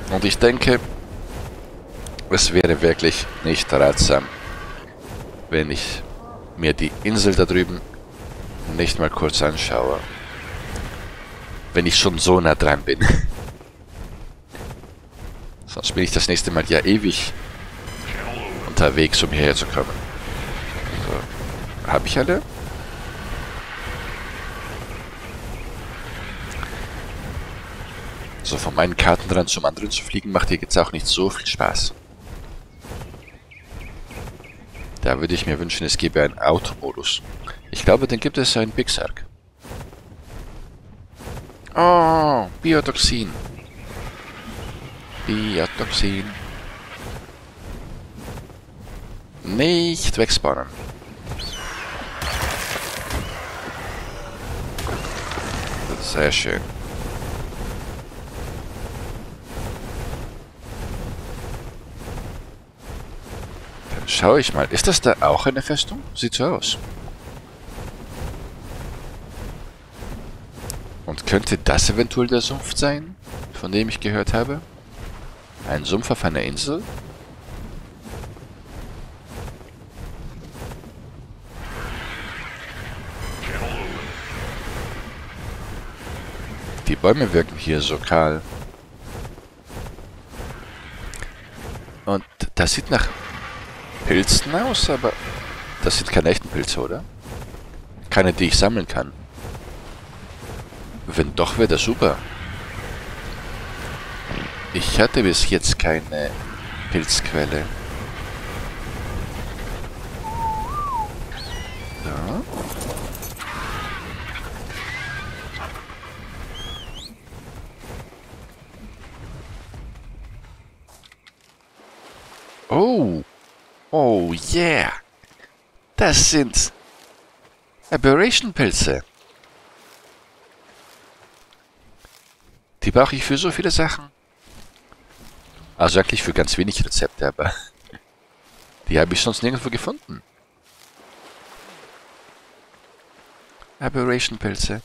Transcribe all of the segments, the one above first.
Und ich denke, es wäre wirklich nicht ratsam, wenn ich mir die Insel da drüben nicht mal kurz anschaue. Wenn ich schon so nah dran bin. Sonst bin ich das nächste Mal ja ewig unterwegs, um hierher zu kommen. So. Habe ich alle? So, von meinen Kartenrand zum anderen zu fliegen, macht hier jetzt auch nicht so viel Spaß. Da würde ich mir wünschen, es gäbe einen Automodus. Ich glaube, den gibt es in Pixark. Oh, Biotoxin. Biotoxin. Nicht wegspawnen. Sehr schön. Dann schaue ich mal. Ist das da auch eine Festung? Sieht so aus. Und könnte das eventuell der Sumpf sein, von dem ich gehört habe? Ein Sumpf auf einer Insel? Die Bäume wirken hier so kahl. Und das sieht nach Pilzen aus, aber das sind keine echten Pilze, oder? Keine, die ich sammeln kann. Wenn doch, wäre das super. Ich hatte bis jetzt keine Pilzquelle. Ja. Oh. Oh yeah. Das sind Aberration-Pilze. Die brauche ich für so viele Sachen. Also eigentlich für ganz wenig Rezepte, aber die habe ich sonst nirgendwo gefunden. Aberration-Pilze.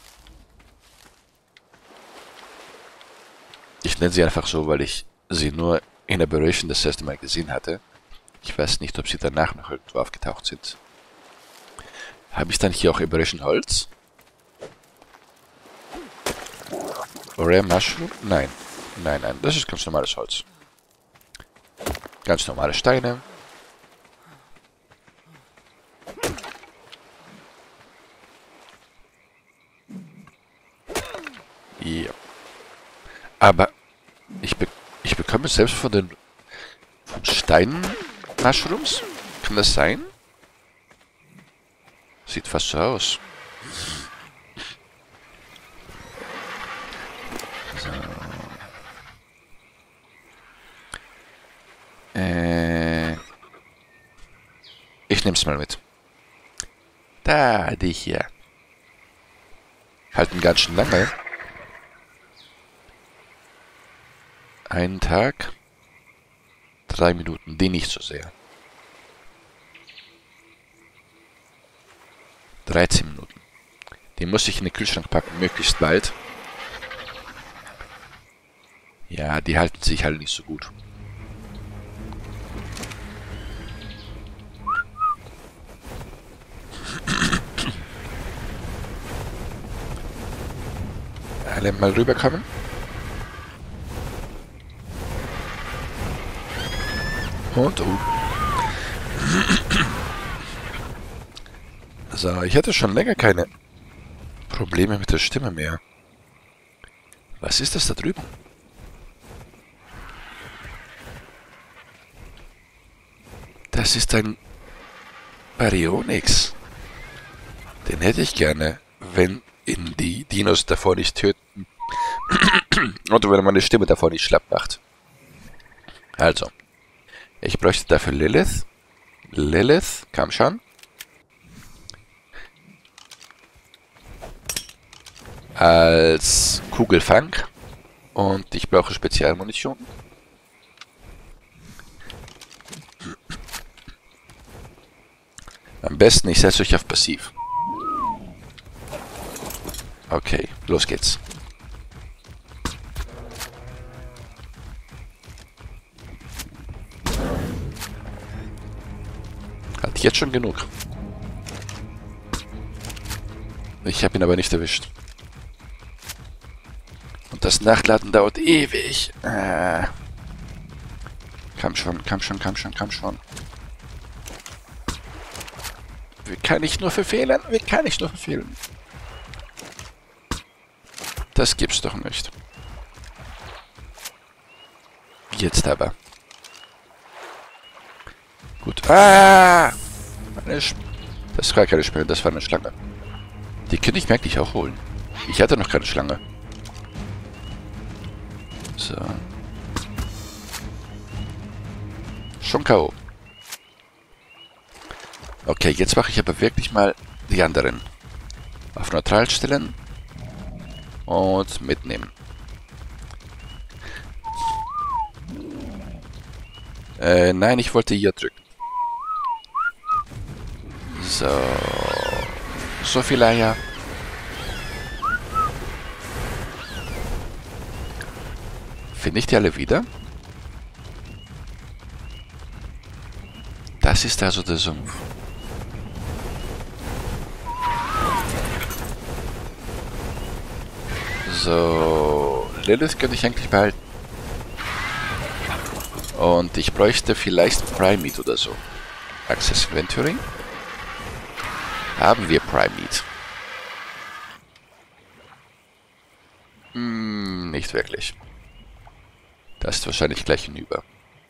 Ich nenne sie einfach so, weil ich sie nur in Aberration das erste Mal gesehen hatte. Ich weiß nicht, ob sie danach noch irgendwo aufgetaucht sind. Habe ich dann hier auch Aberration Holz? Rare Mushroom? Nein. Nein, nein, das ist ganz normales Holz. Ganz normale Steine. Ja. Aber ich bekomme es selbst von den Stein-Mushrooms? Kann das sein? Sieht fast so aus. So. Ich nehm's mal mit. Da, die hier. Halten ganz schön lange. Einen Tag. 3 Minuten, die nicht so sehr. 13 Minuten. Die muss ich in den Kühlschrank packen, möglichst bald. Ja, die halten sich halt nicht so gut. Alle mal rüberkommen. Und So, ich hatte schon länger keine Probleme mit der Stimme mehr. Was ist das da drüben? Das ist ein Baryonyx. Den hätte ich gerne, wenn ihn die Dinos davor nicht töten. Oder wenn meine Stimme davor nicht schlapp macht. Also, ich bräuchte dafür Lilith. Lilith, komm schon. Als Kugelfang. Und ich brauche Spezialmunition. Am besten, ich setze euch auf Passiv. Okay, los geht's. jetzt schon genug. Ich habe ihn aber nicht erwischt. Und das Nachladen dauert ewig. Komm schon, komm schon, komm schon, komm schon. Wie kann ich nur verfehlen? Wie kann ich nur verfehlen? Das gibt's doch nicht. Jetzt aber. Gut. Ah! Das war keine Spinne, das war eine Schlange. Die könnte ich mir eigentlich auch holen. Ich hatte noch keine Schlange. So. Schon K.O. Okay, jetzt mache ich aber wirklich mal die anderen. Auf neutral stellen. Und mitnehmen. Nein, ich wollte hier drücken. So. So viel Eier. Finde ich die alle wieder? Das ist also der Sumpf. So. Lilith könnte ich eigentlich behalten. Und ich bräuchte vielleicht Primemeat oder so. Access Inventory. Haben wir Primemeat? Nicht wirklich. Das ist wahrscheinlich gleich hinüber.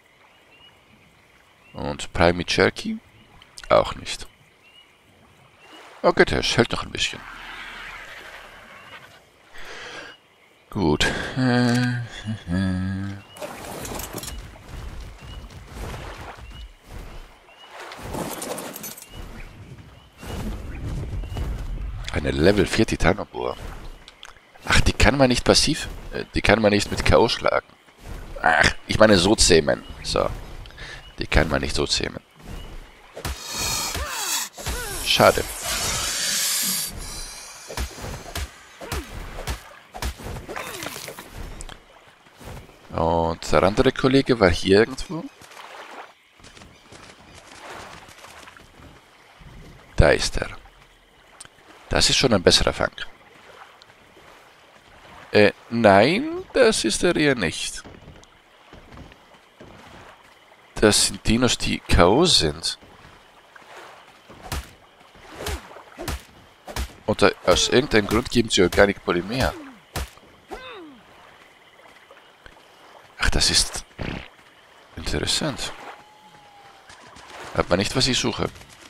Und Primemeat Jerky? Auch nicht. Okay, das hält noch ein bisschen. Gut. Eine Level 4 Titanobohr. Ach, die kann man nicht passiv... Die kann man nicht mit K.O. schlagen. Ach, ich meine so zähmen. So. Die kann man nicht so zähmen. Schade. Und der andere Kollege war hier irgendwo. Da ist er. Das ist schon ein besserer Fang. Nein, das ist er eher nicht. Das sind Dinos, die K.O. sind. Und aus irgendeinem Grund geben sie Organic Polymer. Ach, das ist interessant. Hat man nicht, was ich suche.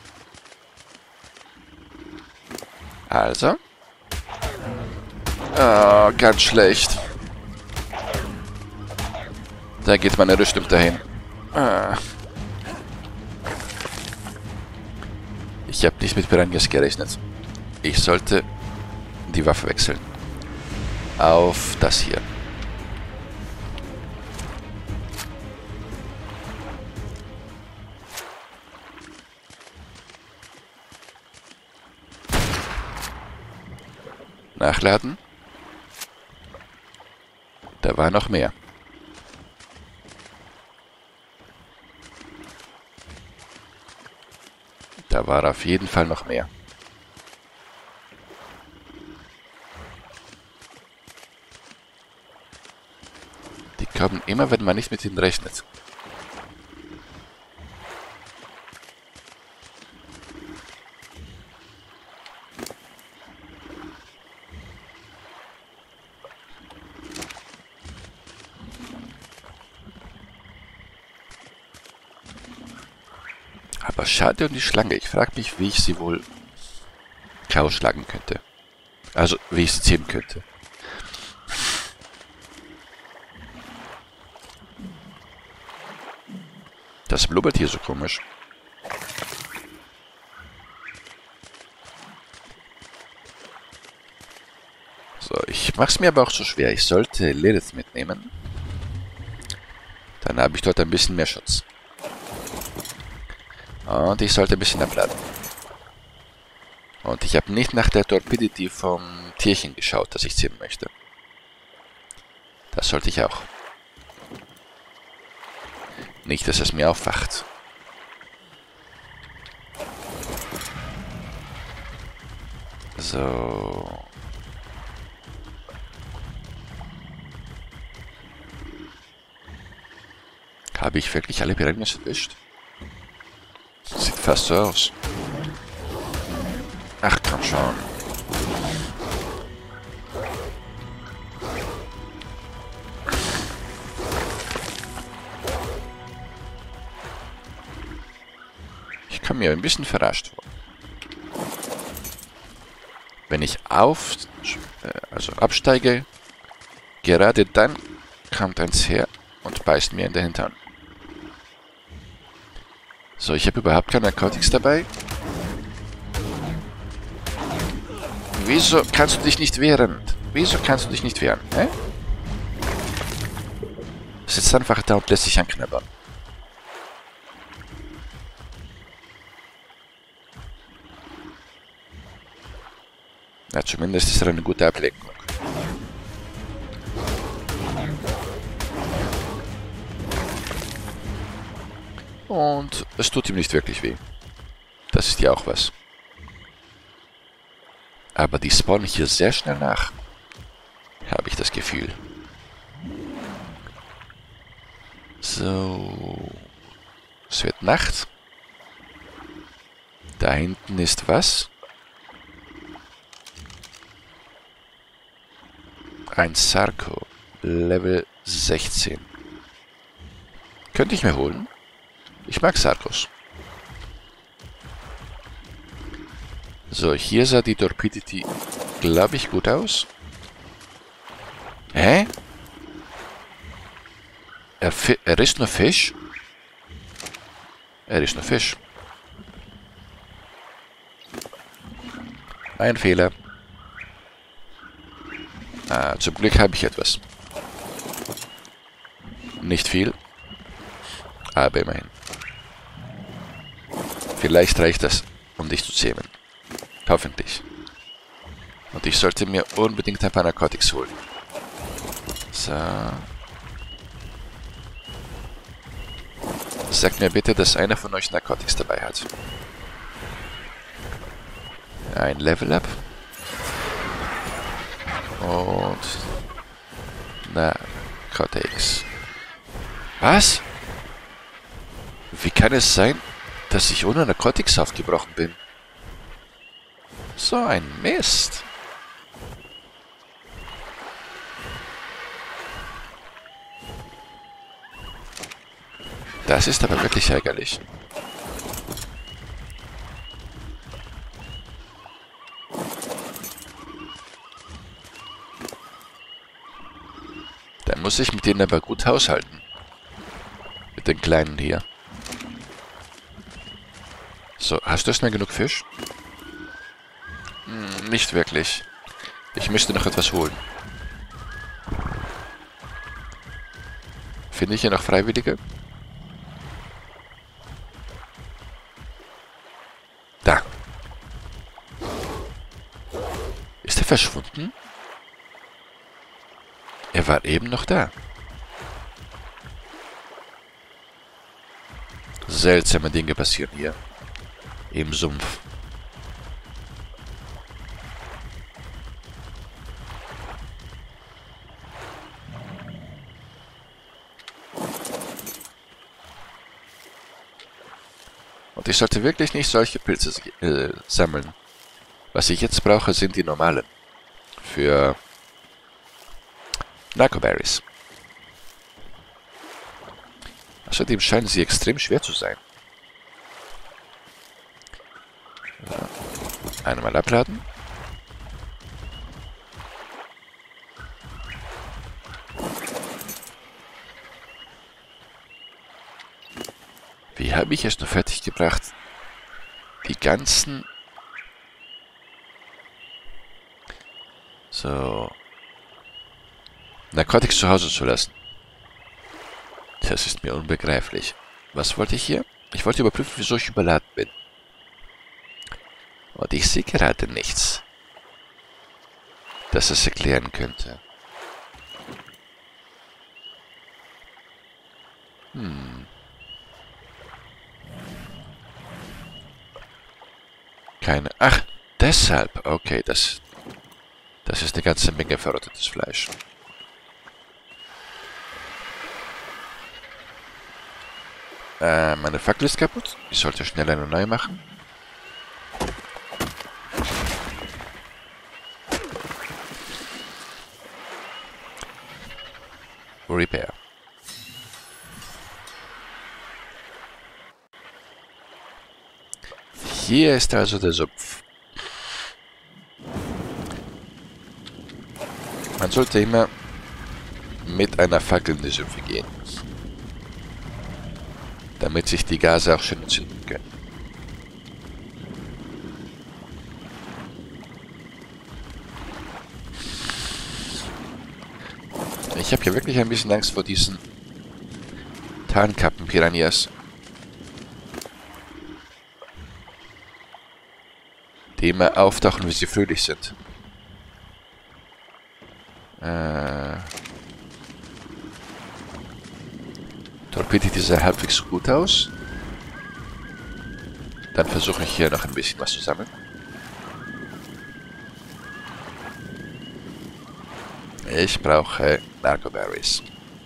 Also. Ah, ganz schlecht. Da geht meine Rüstung dahin. Ah. Ich habe nicht mit Piranhas gerechnet. Ich sollte die Waffe wechseln. Auf das hier. Nachladen. Da war noch mehr. Da war auf jeden Fall noch mehr. Die kommen immer, wenn man nicht mit ihnen rechnet. Aber schade um die Schlange. Ich frage mich, wie ich sie wohl K.O. schlagen könnte. Also, wie ich sie zähmen könnte. Das blubbert hier so komisch. So, ich mache es mir aber auch so schwer. Ich sollte Lilith mitnehmen. Dann habe ich dort ein bisschen mehr Schutz. Und ich sollte ein bisschen abladen. Und ich habe nicht nach der Torpidity vom Tierchen geschaut, das ich ziehen möchte. Das sollte ich auch. Nicht, dass es mir aufwacht. So. Habe ich wirklich alle Piranhas erwischt? Sieht fast so aus. Ach, komm schon. Ich komme mir ein bisschen verarscht vor. Wenn ich also absteige, gerade dann kommt eins her und beißt mir in den Hintern. So, ich habe überhaupt keine Narcotics dabei. Wieso kannst du dich nicht wehren? Wieso kannst du dich nicht wehren? Hä? Sitzt einfach da und lässt sich anknabbern. Na, zumindest ist er eine gute Ablenkung. Und es tut ihm nicht wirklich weh. Das ist ja auch was. Aber die spawnen hier sehr schnell nach. Habe ich das Gefühl. So. Es wird Nacht. Da hinten ist was? Ein Sarko. Level 16. Könnte ich mir holen? Ich mag Sarkos. So, hier sah die Torpidity, glaube ich, gut aus. Hä? Er ist nur Fisch? Er ist nur Fisch. Ein Fehler. Ah, zum Glück habe ich etwas. Nicht viel, aber immerhin. Vielleicht reicht das, um dich zu zähmen. Hoffentlich. Und ich sollte mir unbedingt ein paar Narcotics holen. So. Sagt mir bitte, dass einer von euch Narcotics dabei hat. Ein Level Up. Und Narcotics. Was? Wie kann es sein, dass ich ohne Narcotics aufgebrochen bin? So ein Mist. Das ist aber wirklich ärgerlich. Dann muss ich mit denen aber gut haushalten. Mit den Kleinen hier. So, hast du erstmal genug Fisch? Nicht wirklich. Ich müsste noch etwas holen. Finde ich hier noch Freiwillige? Da. Ist er verschwunden? Er war eben noch da. Seltsame Dinge passieren hier. Im Sumpf. Und ich sollte wirklich nicht solche Pilze sammeln. Was ich jetzt brauche, sind die normalen. Für Narcoberries. Außerdem scheinen sie extrem schwer zu sein. So. Einmal abladen. Wie habe ich es nur fertig gebracht, die ganzen... So... Narcotics zu Hause zu lassen? Das ist mir unbegreiflich. Was wollte ich hier? Ich wollte überprüfen, wieso ich überladen bin. Und ich sehe gerade nichts, das es erklären könnte. Keine... Ach, Deshalb, okay, das ist eine ganze Menge verrottetes Fleisch. Meine Fackel ist kaputt. Ich sollte schnell eine neue machen. Repair. Hier ist also der Sumpf. Man sollte immer mit einer Fackel in die Sümpfe gehen, damit sich die Gase auch schön entzünden können. Ich habe hier wirklich ein bisschen Angst vor diesen Tarnkappen-Piranhas, die immer auftauchen, wie sie fröhlich sind. Torpede sah halbwegs gut aus. Dann versuche ich hier noch ein bisschen was zu sammeln. Ich brauche Narcoberries.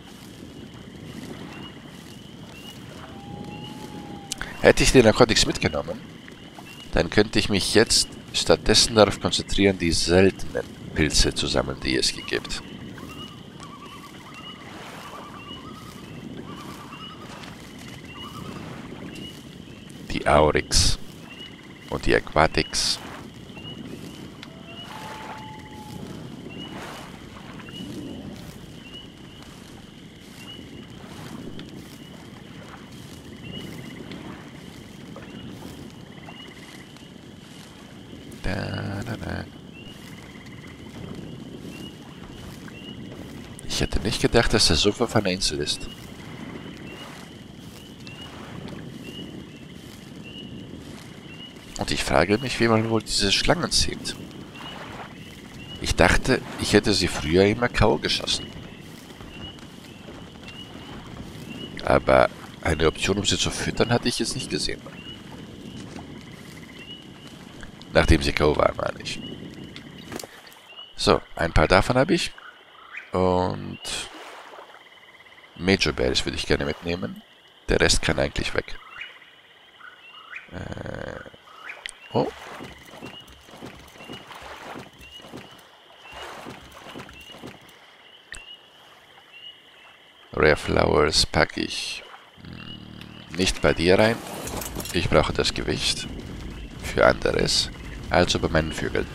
Hätte ich die Narcotics mitgenommen, dann könnte ich mich jetzt stattdessen darauf konzentrieren, die seltenen Pilze zu sammeln, die es hier gibt. Die Aurix und die Aquatics. Ich hätte nicht gedacht, dass der Sumpf auf einer Insel ist. Und ich frage mich, wie man wohl diese Schlangen sieht. Ich dachte, ich hätte sie früher immer K.O. geschossen. Aber eine Option, um sie zu füttern, hatte ich jetzt nicht gesehen. Nachdem sie K.O. waren, meine ich. So, ein paar davon habe ich. Und Major Berries würde ich gerne mitnehmen. Der Rest kann eigentlich weg. Oh. Rare Flowers packe ich nicht bei dir rein. Ich brauche das Gewicht für anderes. Also bei meinen Vögeln.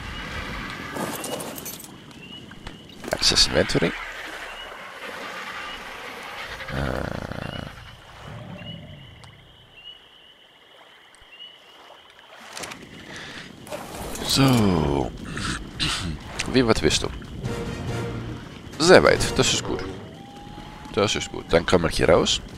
Access Inventory. So. Wie weit bist du? Sehr weit. Das ist gut. Das ist gut. Dann kommen wir hier raus.